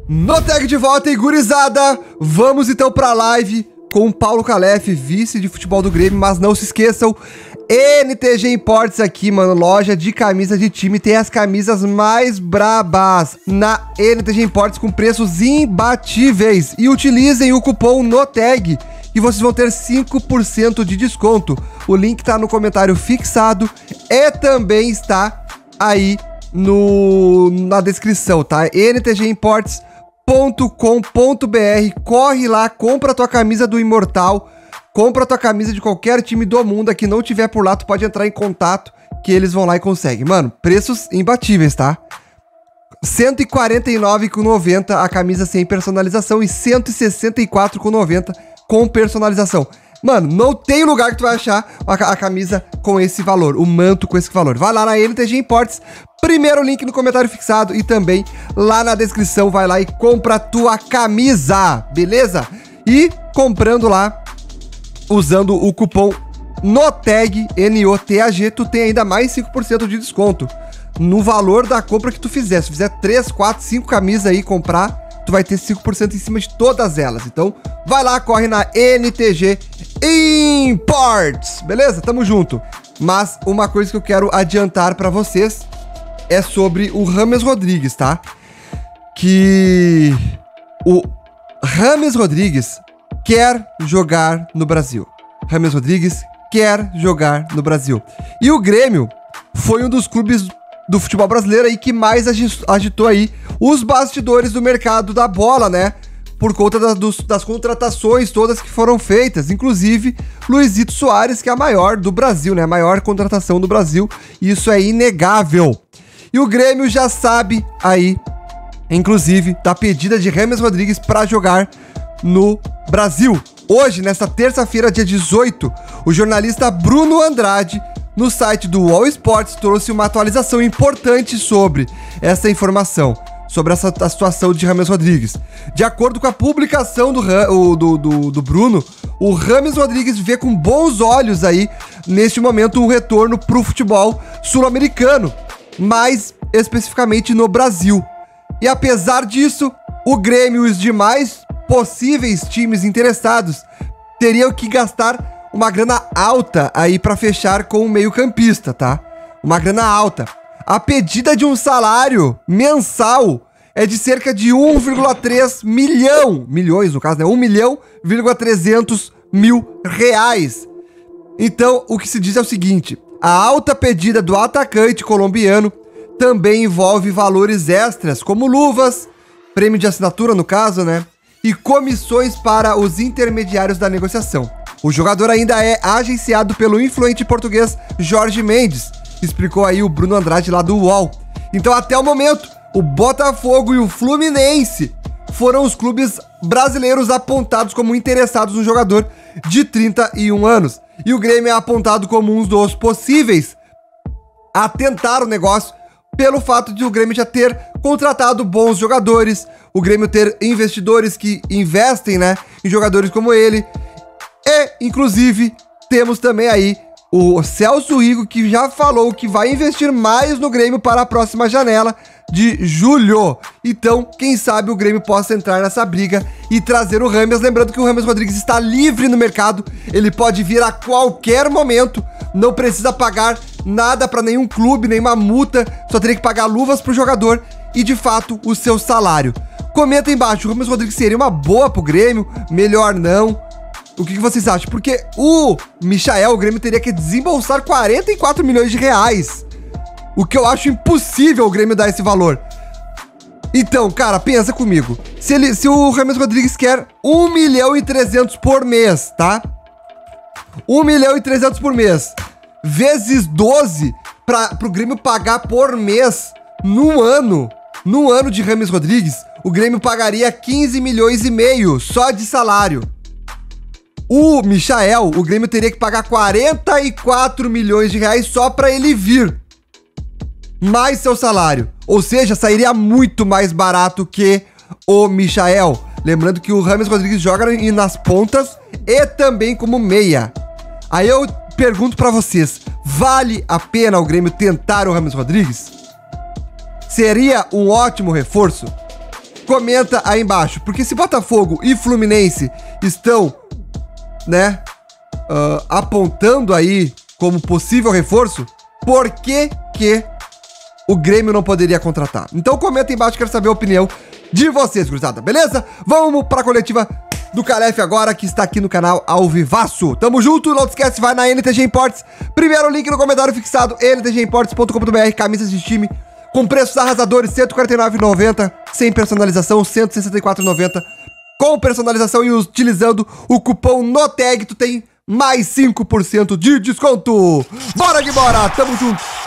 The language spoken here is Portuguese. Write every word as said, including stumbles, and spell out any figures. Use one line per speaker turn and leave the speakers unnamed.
No tag de volta, e gurizada, vamos então pra live com o Paulo Calef, vice de futebol do Grêmio, mas não se esqueçam, N T G Imports aqui, mano, loja de camisa de time, tem as camisas mais brabas na N T G Imports com preços imbatíveis, e utilizem o cupom NOTAG e vocês vão ter cinco por cento de desconto. O link tá no comentário fixado e também está aí no, na descrição, tá? N T G Imports ponto com ponto br, corre lá, compra a tua camisa do Imortal, compra a tua camisa de qualquer time do mundo, aqui não tiver por lá, tu pode entrar em contato que eles vão lá e conseguem. Mano, preços imbatíveis, tá? cento e quarenta e nove reais e noventa centavos a camisa sem personalização e cento e sessenta e quatro reais e noventa centavos com personalização. Mano, não tem lugar que tu vai achar a, a camisa com esse valor, o manto com esse valor. Vai lá na N T G Imports, primeiro link no comentário fixado e também lá na descrição, vai lá e compra a tua camisa, beleza? E comprando lá, usando o cupom NOTAG, N O T A G, tu tem ainda mais cinco por cento de desconto no valor da compra que tu fizer. Se fizer três, quatro, cinco camisas aí comprar, tu vai ter cinco por cento em cima de todas elas. Então, vai lá, corre na N T G Imports, beleza? Tamo junto. Mas uma coisa que eu quero adiantar pra vocês é sobre o James Rodrigues, tá? Que o James Rodrigues quer jogar no Brasil. James Rodrigues quer jogar no Brasil. E o Grêmio foi um dos clubes do futebol brasileiro aí que mais agitou aí os bastidores do mercado da bola, né? Por conta da, dos, das contratações todas que foram feitas, inclusive Luizito Soares, que é a maior do Brasil, né? A maior contratação do Brasil, isso é inegável. E o Grêmio já sabe aí, inclusive, da pedida de James Rodrigues para jogar no Brasil. Hoje, nesta terça-feira, dia dezoito, o jornalista Bruno Andrade, no site do All Sports, trouxe uma atualização importante sobre essa informação, sobre essa a situação de James Rodrigues. De acordo com a publicação do, do, do, do Bruno, o James Rodrigues vê com bons olhos aí, neste momento, um retorno para o futebol sul-americano, mais especificamente no Brasil. E apesar disso, o Grêmio e os demais possíveis times interessados teriam que gastar uma grana alta aí para fechar com o meio-campista, tá? Uma grana alta. A pedida de um salário mensal é de cerca de um vírgula três milhão, milhões no caso, né? um milhão e trezentos mil reais. Então, o que se diz é o seguinte: a alta pedida do atacante colombiano também envolve valores extras, como luvas, prêmio de assinatura no caso, né? E comissões para os intermediários da negociação. O jogador ainda é agenciado pelo influente português Jorge Mendes, explicou aí o Bruno Andrade lá do U O L. Então, até o momento, o Botafogo e o Fluminense foram os clubes brasileiros apontados como interessados no jogador de trinta e um anos. E o Grêmio é apontado como um dos possíveis a tentar o negócio pelo fato de o Grêmio já ter contratado bons jogadores, o Grêmio ter investidores que investem, né, em jogadores como ele. E, inclusive, temos também aí o Celso Rigo, que já falou que vai investir mais no Grêmio para a próxima janela de julho. Então, quem sabe o Grêmio possa entrar nessa briga e trazer o James. Lembrando que o James Rodrigues está livre no mercado, ele pode vir a qualquer momento, não precisa pagar nada para nenhum clube, nenhuma multa, só teria que pagar luvas pro jogador e, de fato, o seu salário. Comenta aí embaixo, o James Rodrigues seria uma boa pro Grêmio? Melhor não? O que, que vocês acham? Porque o Michael, o Grêmio teria que desembolsar quarenta e quatro milhões de reais. O que eu acho impossível o Grêmio dar esse valor. Então, cara, pensa comigo. Se, ele, se o James Rodrigues quer um milhão e trezentos por mês, tá? um milhão e trezentos por mês. Vezes doze para o Grêmio pagar por mês no ano. No ano de James Rodrigues, o Grêmio pagaria quinze milhões e meio só de salário. O Michael, o Grêmio teria que pagar quarenta e quatro milhões de reais só para ele vir, mais seu salário. Ou seja, sairia muito mais barato que o Michael. Lembrando que o James Rodrigues joga nas pontas e também como meia. Aí eu pergunto para vocês, vale a pena o Grêmio tentar o James Rodrigues? Seria um ótimo reforço? comenta aí embaixo. Porque se Botafogo e Fluminense estão, né, uh, apontando aí como possível reforço, por que que o Grêmio não poderia contratar? Então comenta aí embaixo, quero saber a opinião de vocês, gurizada, beleza? Vamos pra coletiva do Calef agora, que está aqui no canal ao vivaço. Tamo junto, não te esquece, vai na N T G Imports. Primeiro link no comentário fixado, n t g imports ponto com ponto b r, camisas de time com preços arrasadores, cento e quarenta e nove reais e noventa centavos, sem personalização, cento e sessenta e quatro reais e noventa centavos. Com personalização e utilizando o cupom NOTEG, tu tem mais cinco por cento de desconto. Bora que bora, tamo junto.